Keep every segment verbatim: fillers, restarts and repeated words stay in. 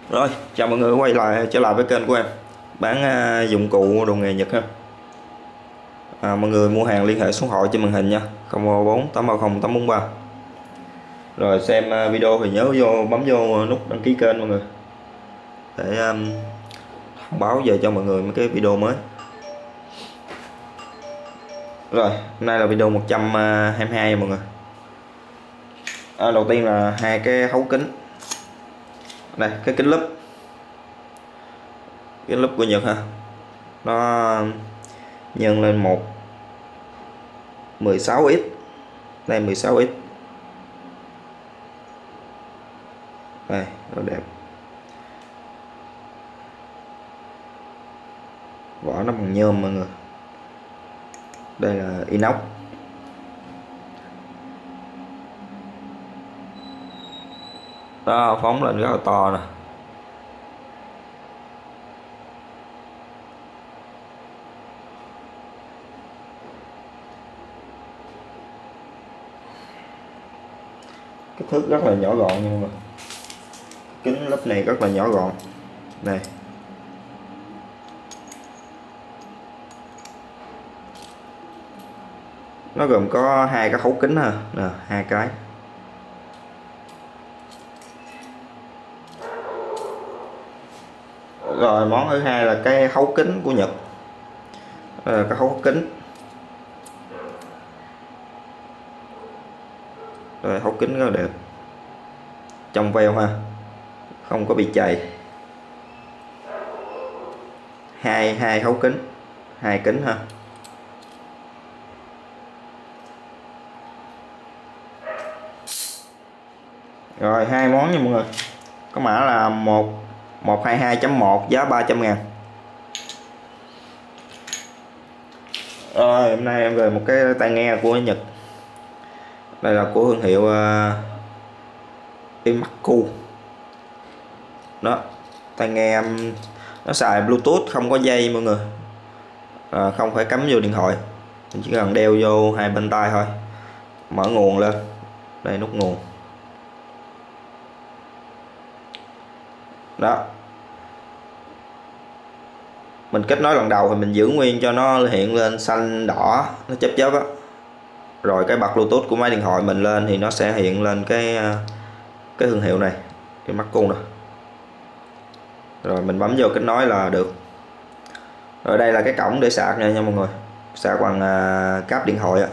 Rồi, chào mọi người quay lại trở lại với kênh của em bán uh, dụng cụ đồ nghề Nhật ha. À, mọi người mua hàng liên hệ số thoại trên màn hình nha, không một bốn tám ba không tám bốn ba. Rồi xem uh, video thì nhớ vô bấm vô nút đăng ký kênh mọi người để um, thông báo về cho mọi người mấy cái video mới. Rồi, hôm nay là video một trăm hai mươi hai mọi người. À, đầu tiên là hai cái hấu kính. Đây, cái kính lúp. Cái lúp của Nhật ha. Nó nhân lên một mười sáu x. Đây mười sáu x. Đây, rất đẹp. Vỏ nó bằng nhôm mọi người. Đây là inox. Đó, phóng lên rất là to nè. Kích thước rất là nhỏ gọn nha mọi người. Kính lớp này rất là nhỏ gọn. Này. Nó gồm có hai cái hấu kính ha, nè, hai cái. Rồi món thứ hai là cái hấu kính của Nhật. Đây là cái hấu kính. Rồi hấu kính rất là đẹp. Trong veo ha. Không có bị chày. Hai hai hấu kính, hai kính ha. Rồi hai món nha mọi người. Có mã là một một hai hai chấm một, giá ba trăm ngàn. Rồi hôm nay em về một cái tai nghe của Nhật. Đây là của thương hiệu uh, Imaku. Đó, tai nghe nó xài Bluetooth, không có dây mọi người. À, không phải cắm vô điện thoại, mình chỉ cần đeo vô hai bên tai thôi. Mở nguồn lên. Đây nút nguồn. Đó. Mình kết nối lần đầu thì mình giữ nguyên cho nó hiện lên xanh đỏ, nó chớp chớp á. Rồi cái bật Bluetooth của máy điện thoại mình lên thì nó sẽ hiện lên cái cái thương hiệu này, cái mắt cung nè. Rồi mình bấm vô kết nối là được. Rồi đây là cái cổng để sạc này nha mọi người. Sạc bằng uh, cáp điện thoại á.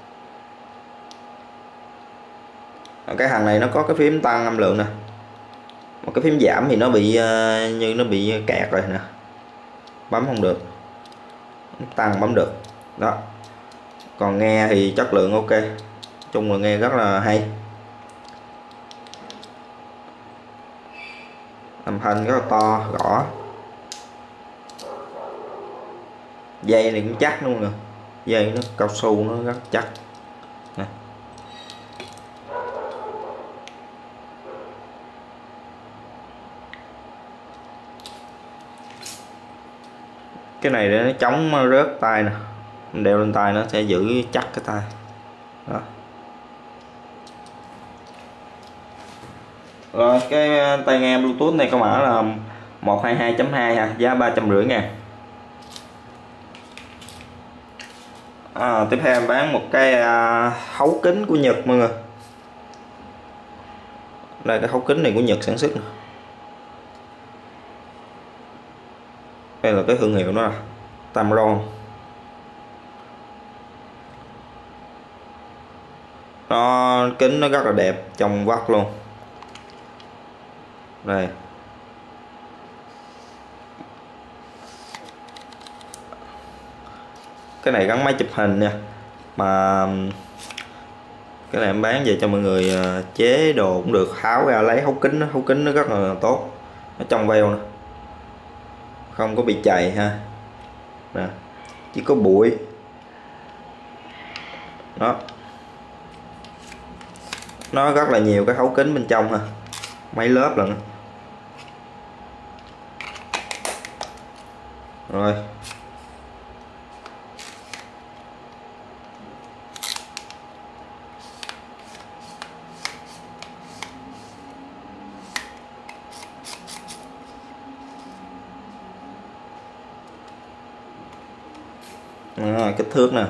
Cái hàng này nó có cái phím tăng âm lượng nè. Một cái phím giảm thì nó bị uh, như nó bị kẹt rồi nè. Bấm không được. Tăng bấm được. Đó. Còn nghe thì chất lượng ok. Nói chung là nghe rất là hay. Âm thanh rất là to, rõ. Dây này cũng chắc luôn nè. Dây nó cao su nó rất chắc nè. Cái này để nó chống rớt tay nè. Mình đeo lên tay nó sẽ giữ chắc cái tay. Đó. Rồi cái tai nghe Bluetooth này có mã là một hai hai chấm hai ha, giá ba trăm rưỡi ngàn. À, tiếp theo em bán một cái uh, hấu kính của Nhật mọi người. Đây cái hấu kính này của Nhật sản xuất nè. Đây là cái thương hiệu nó là Tamron. Nó kính nó rất là đẹp, trong vắt luôn. Đây. Cái này gắn máy chụp hình nha. Mà cái này em bán về cho mọi người chế đồ cũng được, tháo ra lấy hấu kính, hấu kính nó rất là tốt. Nó trong veo nè. Không có bị chày ha. Nè, chỉ có bụi. Đó. Nó rất là nhiều cái hấu kính bên trong ha. Mấy lớp lần đó. Rồi. à, kích thước nè.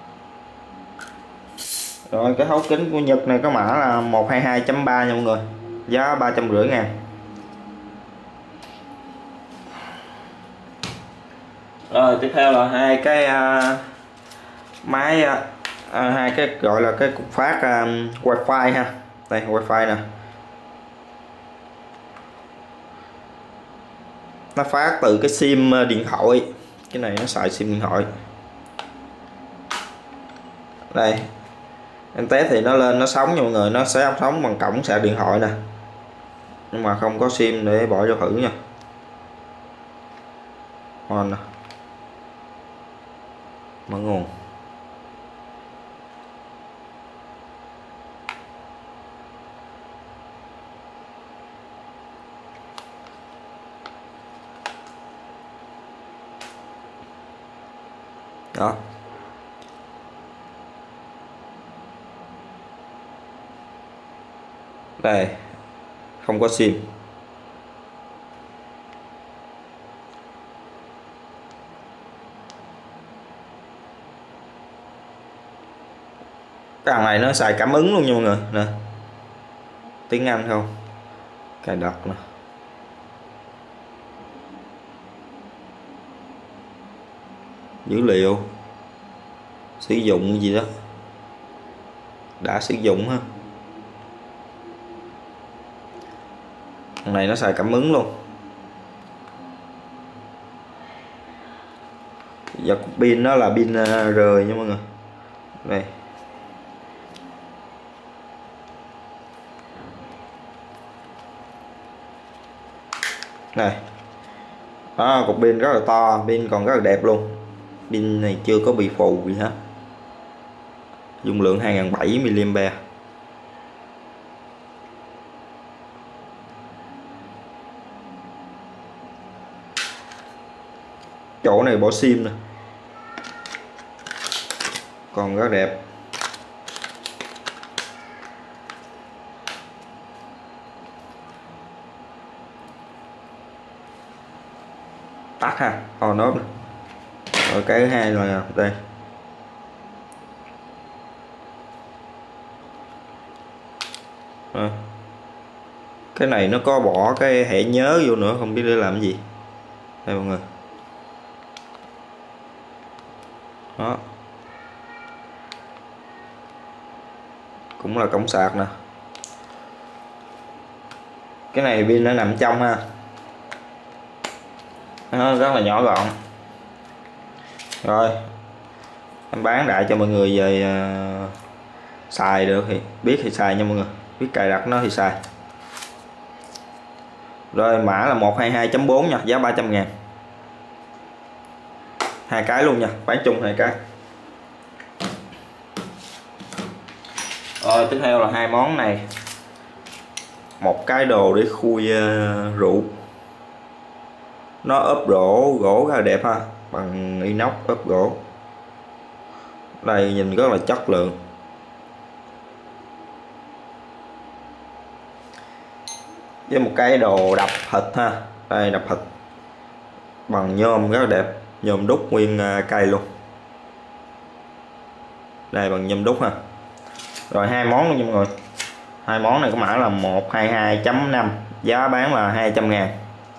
Rồi cái thấu kính của Nhật này có mã là một hai hai chấm ba nha mọi người, giá ba trăm rưỡi ngàn. Rồi tiếp theo là hai cái uh, máy uh, hai cái gọi là cái cục phát uh, wifi ha. Đây wifi nè, nó phát từ cái sim điện thoại, cái này nó xài sim điện thoại. Đây em test thì nó lên nó sống nha mọi người, nó sẽ sống bằng cổng sạc điện thoại nè, nhưng mà không có sim để bỏ vô thử nha. On nè, mở nguồn. Đó, đây không có sim. Cái thằng này nó xài cảm ứng luôn nha mọi người nè, tiếng Anh không, cài đặt nè. Dữ liệu sử dụng gì đó, đã sử dụng ha. Thằng này nó xài cảm ứng luôn. Giờ cục pin nó là pin rời nha mọi người. Đây, này đó, cục pin rất là to, pin còn rất là đẹp luôn. Pin này chưa có bị phù gì hết. Dung lượng hai nghìn bảy trăm mi li am pe. Chỗ này bỏ sim nè, còn rất đẹp. Tắt ha, on off nè. Rồi cái thứ hai là đây, à, cái này nó có bỏ cái thẻ nhớ vô nữa, không biết để làm gì. Đây mọi người, đó cũng là cổng sạc nè. Cái này pin nó nằm trong ha, nó rất là nhỏ gọn. Rồi em bán đại cho mọi người về uh, xài được thì biết thì xài nha mọi người, biết cài đặt nó thì xài. Rồi mã là một hai hai chấm bốn nha, giá ba trăm ngàn. Hai cái luôn nha, bán chung hai cái. Rồi tiếp theo là hai món này. Một cái đồ để khui uh, rượu, nó ốp gỗ, gỗ rất là đẹp ha, bằng inox ốp gỗ. Đây nhìn rất là chất lượng. Với một cái đồ đập thịt ha, đây đập thịt bằng nhôm rất là đẹp, nhôm đúc nguyên cây luôn. Đây bằng nhôm đúc ha. Rồi hai món luôn nha mọi người. Hai món này có mã là một hai hai chấm năm, giá bán là hai trăm ngàn.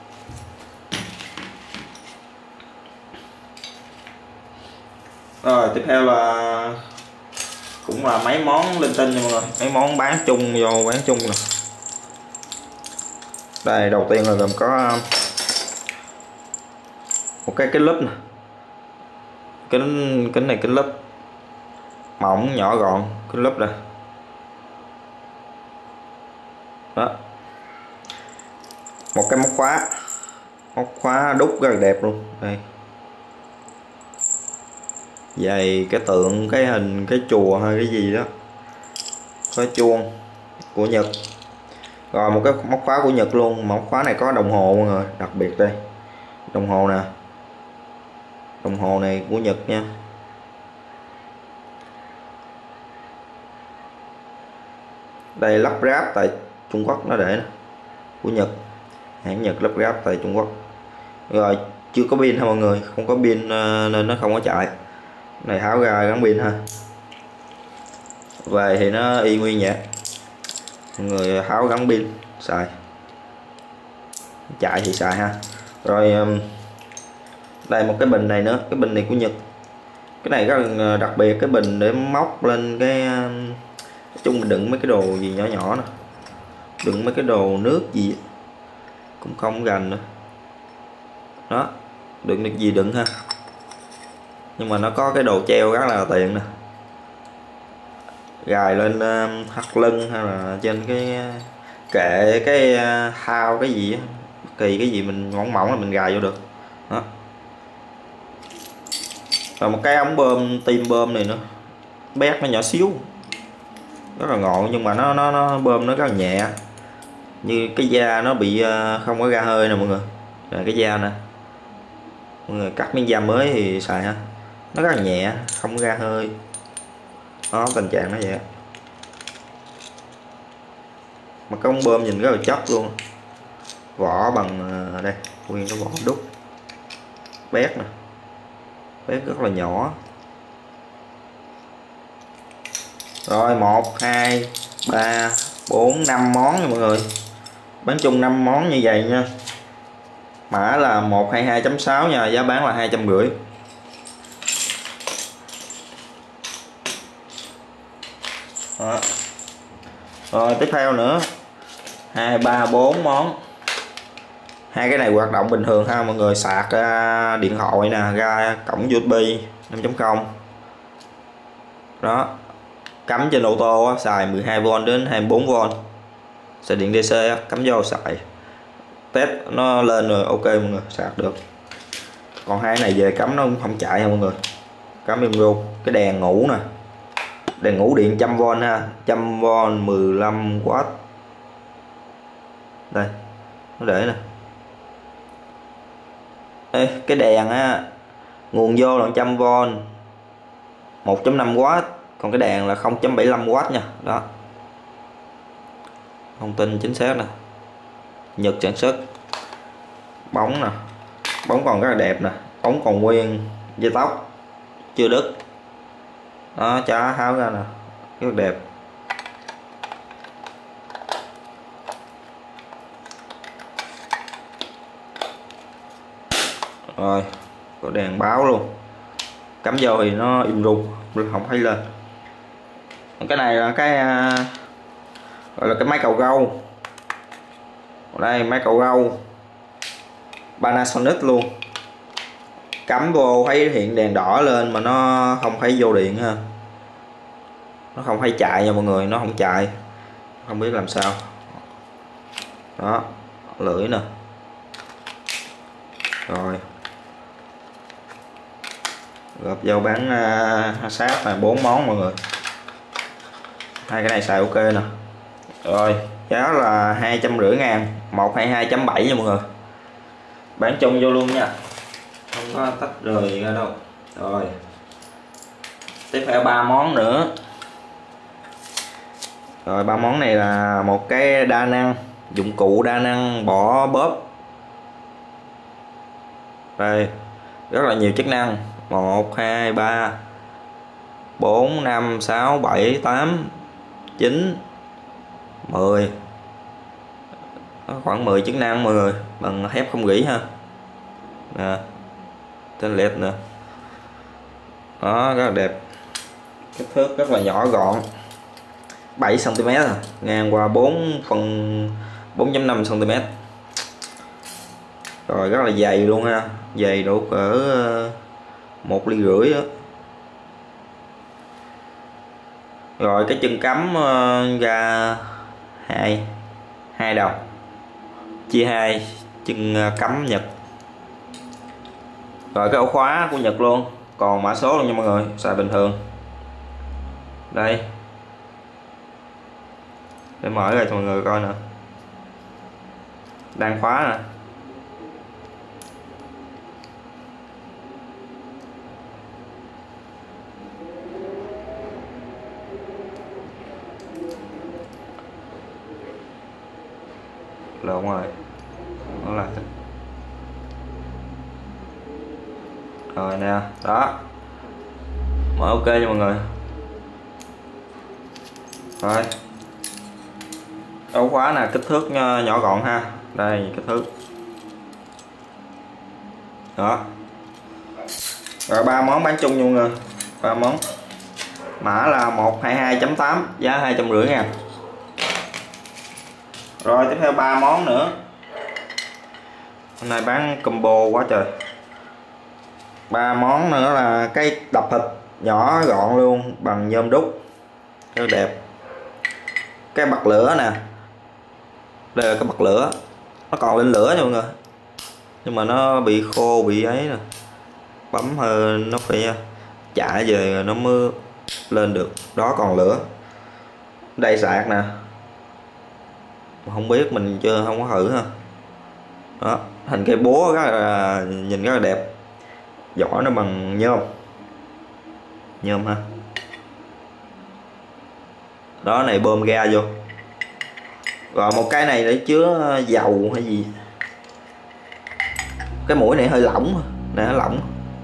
Rồi tiếp theo là cũng là mấy món linh tinh nha mọi người, mấy món bán chung vô bán chung nè. Đây đầu tiên là gồm có một cái kính lúp nè, kính kính này kính lúp mỏng nhỏ gọn, kính lúp đây đó. Một cái móc khóa, móc khóa đúc rất là đẹp luôn. Đây dày cái tượng, cái hình cái chùa hay cái gì đó, có chuông của Nhật. Rồi một cái móc khóa của Nhật luôn. Móc khóa này có đồng hồ mọi người, đặc biệt đây đồng hồ nè, đồng hồ này của Nhật nha. Đây lắp ráp tại Trung Quốc nó để nè, của Nhật, hãng Nhật lắp ráp tại Trung Quốc. Rồi chưa có pin ha mọi người, không có pin nên nó không có chạy. Này tháo ra gắn pin ha. Về thì nó y nguyên vậy, mọi người tháo gắn pin xài, chạy thì xài ha. Rồi đây một cái bình này nữa, cái bình này của Nhật, cái này rất là đặc biệt, cái bình để móc lên cái, nói chung mình đựng mấy cái đồ gì nhỏ nhỏ nè, đựng mấy cái đồ nước gì cũng không gành nữa đó, đựng được gì đựng ha, nhưng mà nó có cái đồ treo rất là tiện nè, gài lên uh, thắt lưng hay là trên cái kệ cái uh, thao cái gì á, kỳ cái gì mình mỏng mỏng là mình gài vô được đó. Và một cái ống bơm tim bơm này nữa, bét nó nhỏ xíu rất là ngộ, nhưng mà nó nó nó bơm nó rất là nhẹ, như cái da nó bị uh, không có ra hơi nè mọi người. Rồi cái da nè, mọi người cắt miếng da mới thì xài ha, nó rất là nhẹ, không có ra hơi đó, tình trạng nó vậy. Mà cái ống bơm nhìn rất là chất luôn, vỏ bằng đây, nguyên cái vỏ đúc, bét nè, bét rất là nhỏ. Rồi một hai ba bốn năm món nha mọi người, bán chung năm món như vậy nha, mã là một hai hai chấm sáu nha, giá bán là hai trăm rưỡi. Đó. Rồi tiếp theo nữa hai ba bốn món, hai cái này hoạt động bình thường ha mọi người, sạc ra điện thoại nè, ra cổng u ét bê năm chấm không đó, cắm trên ô tô á, xài mười hai vôn đến hai mươi bốn vôn, xài điện đê xê á, cắm vô xài test nó lên rồi ok mọi người, sạc được. Còn hai này về cắm nó cũng không chạy nha mọi người, cắm im luôn. Cái đèn ngủ nè, đèn ngủ điện một trăm vôn ha, một trăm vôn mười lăm oát, đây nó để nè. Ê, cái đèn á, nguồn vô là một trăm vôn một chấm năm oát, còn cái đèn là không chấm bảy lăm oát nha. Đó, thông tin chính xác nè, Nhật sản xuất. Bóng nè, bóng còn rất là đẹp nè, bóng còn nguyên, dây tóc chưa đứt đó, chá tháo ra nè, rất đẹp. Rồi có đèn báo luôn, cắm vô thì nó im rung, không thấy lên. Cái này là cái gọi là cái máy cầu gâu, đây máy cầu gâu Panasonic luôn, cắm vô thấy hiện đèn đỏ lên mà nó không thấy vô điện ha, nó không thấy chạy nha mọi người, nó không chạy, không biết làm sao đó, lưỡi nè. Rồi gộp vô bán uh, sát là bốn món mọi người, hai cái này xài ok nè. Rồi giá là hai trăm rưỡi ngàn, một hai hai chấm bảy nha mọi người, bán chung vô luôn nha, không có tách rời ra đâu. Rồi tiếp theo ba món nữa. Rồi ba món này là một cái đa năng, dụng cụ đa năng bỏ bóp, đây rất là nhiều chức năng, một hai ba bốn năm sáu bảy tám chín mười, khoảng mười chức năng mọi người, bằng thép không rỉ ha nè, tên led nữa đó, rất là đẹp, kích thước rất là nhỏ gọn, bảy xăng ti mét à, ngang qua bốn phần bốn chấm năm xăng ti mét. Rồi rất là dày luôn ha, dày độ cỡ một ly rưỡi đó. Rồi cái chân cắm ra hai hai đầu, chia hai chân cắm Nhật. Rồi cái ổ khóa của Nhật luôn, còn mã số luôn nha mọi người, xài bình thường. Đây để mở ra cho mọi người coi nè, đang khóa nè. Lộn rồi, nó lại rồi nè, đó Mở ok cho mọi người. Rồi ổ khóa nè, kích thước nhỏ gọn ha, đây kích thước đó. Rồi ba món bán chung luôn rồi, ba món mã là một hai hai chấm tám, giá hai trăm rưỡi ngàn. Rồi tiếp theo ba món nữa, hôm nay bán combo quá trời. Ba món nữa là cái đập thịt nhỏ gọn luôn bằng nhôm đúc rất đẹp. Cái bật lửa nè, đây là cái bật lửa, nó còn lên lửa nha mọi người, nhưng mà nó bị khô bị ấy nè, bấm hơi nó phải chạy về nó mới lên được, đó còn lửa. Đây sạc nè, không biết mình chưa không có thử ha. Đó thành cây búa rất là nhìn rất là đẹp, vỏ nó bằng nhôm nhôm ha. Đó này bơm ga vô. Rồi một cái này để chứa dầu hay gì, cái mũi này hơi lỏng nè, nó lỏng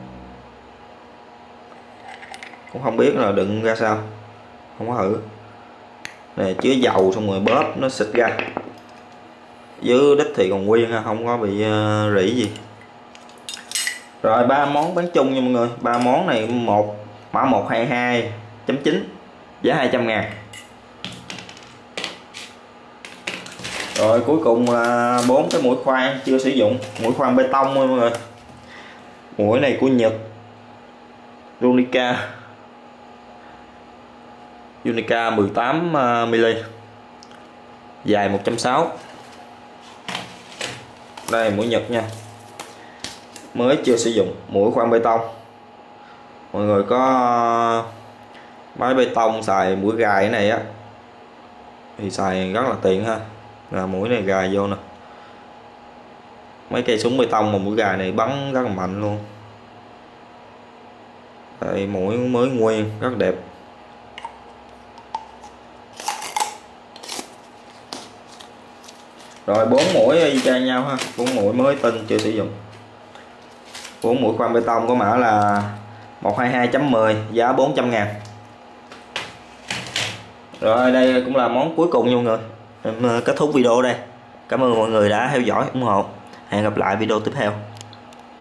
cũng không biết là đựng ra sao, không có thử. Này chứa dầu xong rồi bóp nó xịt ra, dưới đít thì còn nguyên ha, không có bị uh, rỉ gì. Rồi ba món bán chung nha mọi người, ba món này một mã một hai hai chấm chín, giá hai trăm ngàn. Rồi cuối cùng là bốn cái mũi khoan chưa sử dụng, mũi khoan bê tông thôi mọi người. Mũi này của Nhật, Unica Unica mười tám mi li, dài một chấm sáu. Đây mũi Nhật nha, mới chưa sử dụng, mũi khoan bê tông. Mọi người có máy bê tông xài mũi gài này á thì xài rất là tiện ha. Là mũi này gài vô nè, mấy cây súng bê tông mà mũi gài này bắn rất là mạnh luôn. Đây mũi mới nguyên rất đẹp. Rồi bốn mũi y chang nhau ha, bốn mũi mới tinh chưa sử dụng. Bốn mũi khoan bê tông có mã là một hai hai chấm mười, giá bốn trăm ngàn. Rồi đây cũng là món cuối cùng nha mọi người. Em kết thúc video đây. Cảm ơn mọi người đã theo dõi ủng hộ. Hẹn gặp lại video tiếp theo.